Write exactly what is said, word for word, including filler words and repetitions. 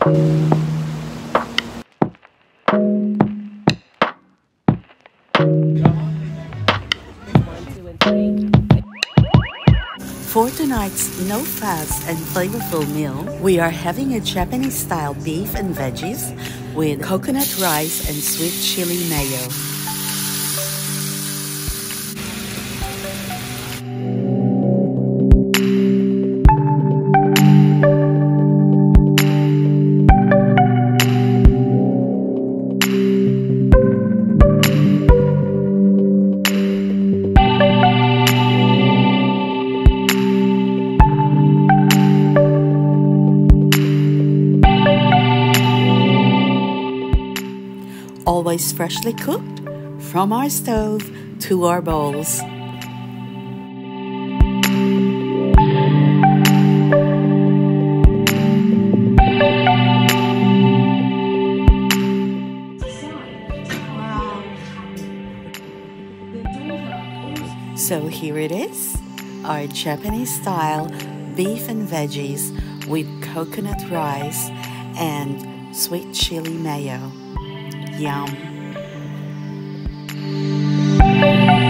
For tonight's no fast and flavorful meal, we are having a Japanese-style beef and veggies with coconut rice and sweet chili mayo. Always freshly cooked from our stove to our bowls. So here it is, our Japanese-style beef and veggies with coconut rice and sweet chili mayo. Yum.